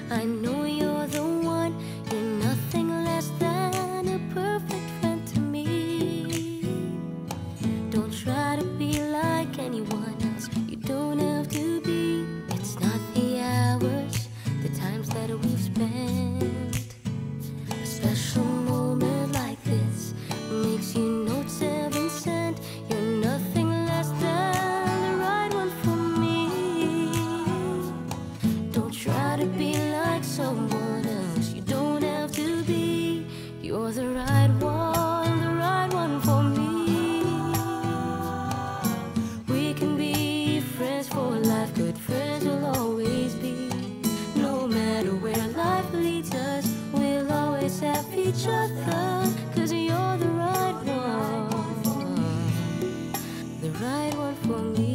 I know you're the one. You're nothing less than a perfect friend to me. Don't try to be like anyone else. You don't have to be. It's not the hours, the times that we've spent. A special moment like this makes you note heaven sent. You're nothing less than the right one for me. Don't try to be like someone else. You don't have to be. You're the right one for me. We can be friends for life. Good friends will always be. No matter where life leads us, we'll always have each other. 'Cause you're the right one for me.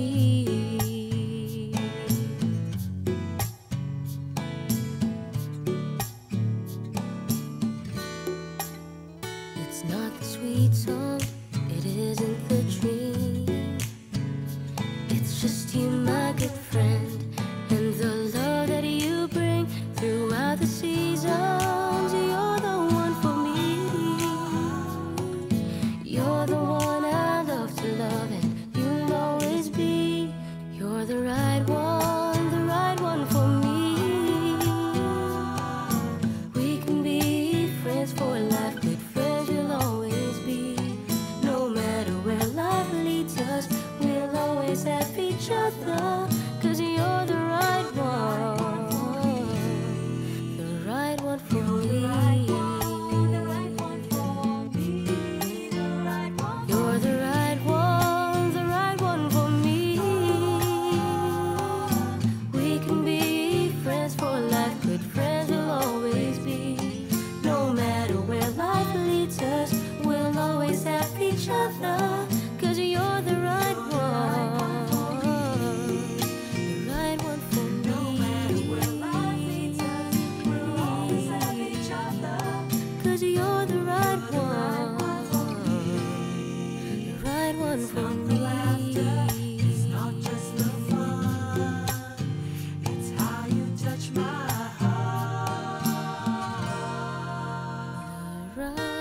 It's not the sweet song, it isn't the dream. It's just you, my good friend, and the love that you bring throughout the seasons. You're the one for me. You're the one I love to love, and you'll always be. You're the right one for me. We can be friends for life, good friends will always be. No matter where life leads us, we'll always have each other. 'Cause you're the right one for me. You're the right one for me. We can be friends for life, good friends will always be. No matter where life leads us, we'll always have each other. 'Cause you're the right one for me. No matter where life leads us, we'll always have each other. 'Cause you're the right one for me. It's not just the fun, it's how you touch my heart. The right